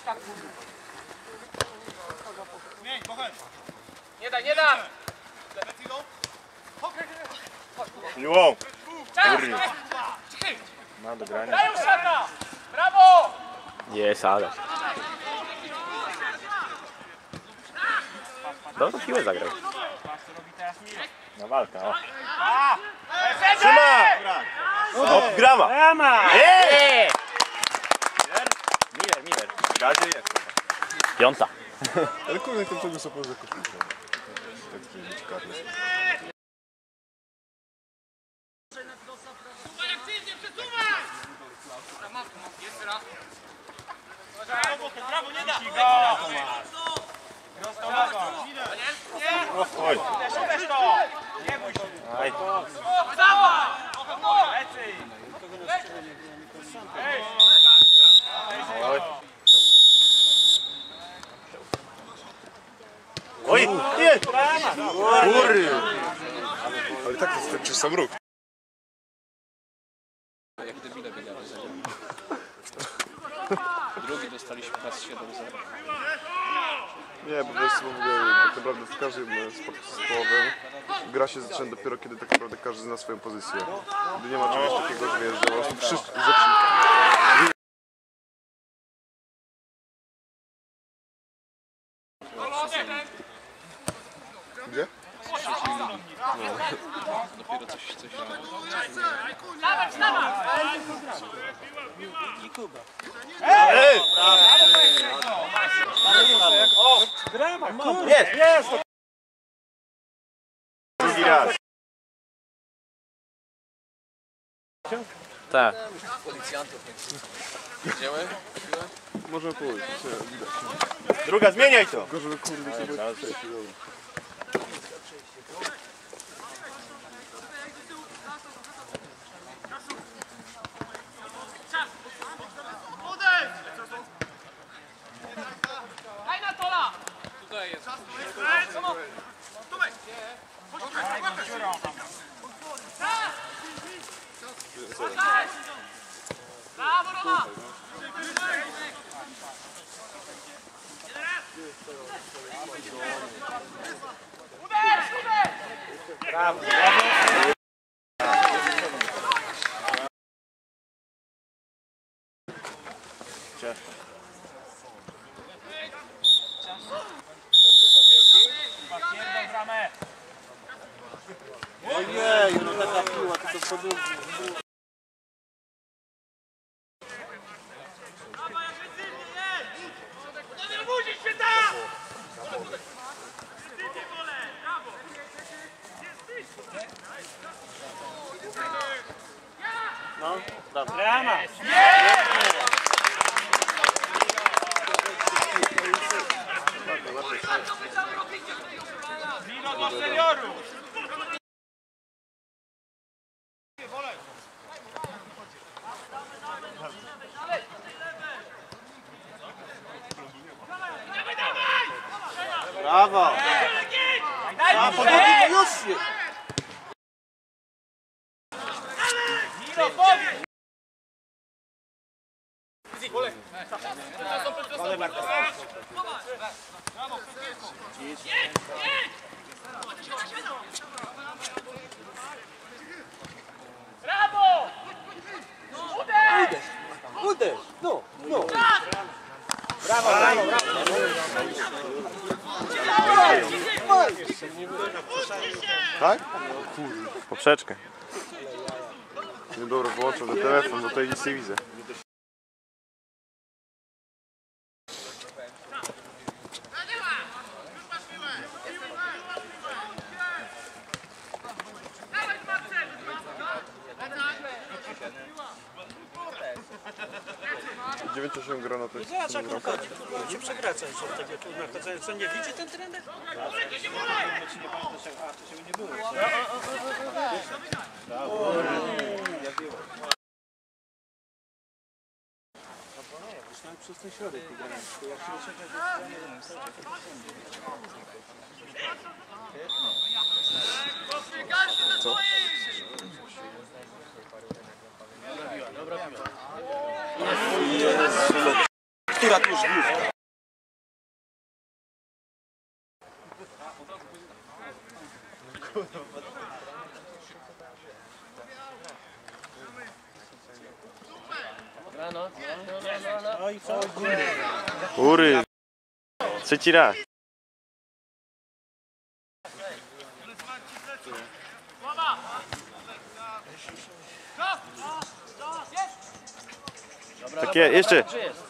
Nie daj, nie daj! Miło! Ma do grania. Daj Szata! Brawo! Jest, ale. Dobrą piłę zagrał. Na walkę, o. Trzyma! O, grama! Brama! Miller. W gazie jest. Piąta. Ale kurde, ten czołg sobie za koszulkę. Brawo, nie da! Oj. Szukaj to! Nie bój się! Aj. Cała! Lecy! Oj. Oj! Nie! Kury! Ale tak to skończy sam ruch. Jak debile biegamy za nim. Drugi dostaliśmy pas 7-0. Nie, po prostu w ogóle tak naprawdę w każdym sporcie zespołowym gra się zaczyna dopiero kiedy tak naprawdę każdy zna swoją pozycję. Gdy nie ma czegoś takiego, że wiesz, że po prostu wszyscy Gdzie? Dopiero coś Ej! Jest! Jest! Drugi raz. Tak. policjantów nie idziemy? Możemy pójść. Druga, zmieniaj to! Tylko żeby kurde się Daj na tola! Tutaj jest. Brawo, Roma! Ojej, no taka piła, to podróży. No, brama! Wino dla seniorów! Brawo! Daj Podłogi, już się! Wino, powiedz! Brawo! Uderz! Uderz! No, no! Brawo, brawo, brawo! Tak? Poprzeczkę. Nie, dobra, wyłączam ten telefon, bo tutaj nic nie widzę. Dziewięć 8 gra na to. Zobacz jak on chodzi, kurwa, się przekraca jeszcze od tego kurwa chodzenia. Co, nie widzi ten trener? Przez ten środek Akurat już główka. No i co? Góry. Trzeci raz. Takie, jeszcze.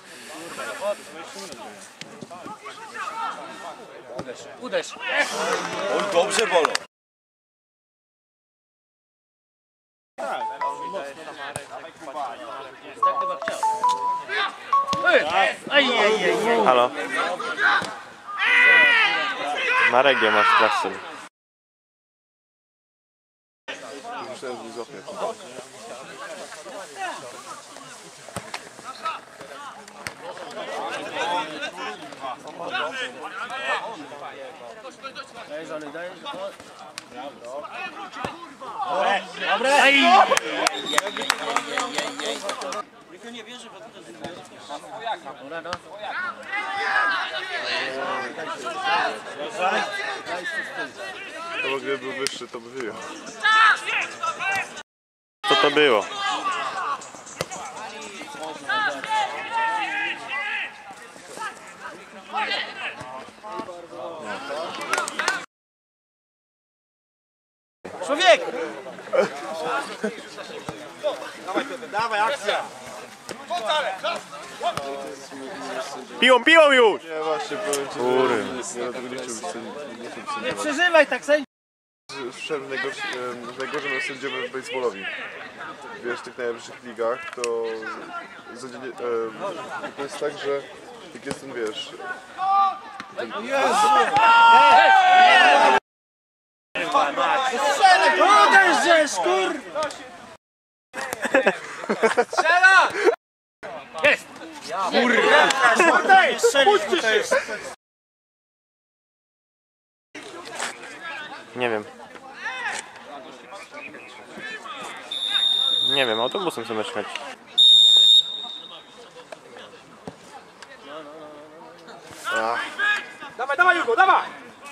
Uderz. Oj, dobrze bolą. Tak chyba chciał. Halo. Marek, gdzie masz klasy? Myślałem, że nie złapie. Nikt nie wierzy, bo to jest... To w ogóle był wyższy, to by wyjął. Co to było? Człowiek! Dawaj, akcja! Piłą, piłą już! Nie, właśnie, powiem ci, Góry. że ja dlatego nie chciałbym sędziować. Nie przeżywaj tak sędzia! Wszedł najgorzej sędziowy w baseballowi. Wiesz, w tych najlepszych ligach to to jest tak, że jak jest ten, wiesz... Uderzesz, kur... Strzela! Jest! Puśćcie się! Nie wiem. Nie wiem, autobusem sobie jechać. Dawaj, dawaj, Jugo, dawaj!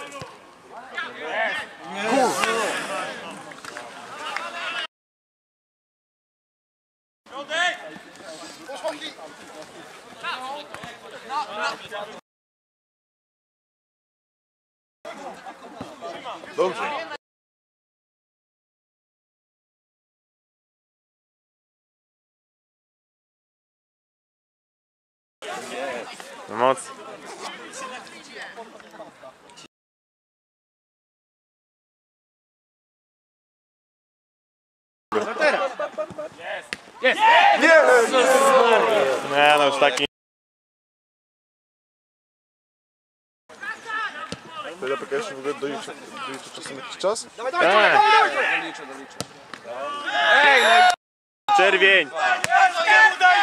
Dobrze. Moc. Nie, no już taki. To ja pokażę się w ogóle doliczę czasem jakiś czas. Doliczę. Czerwień. Nie udaj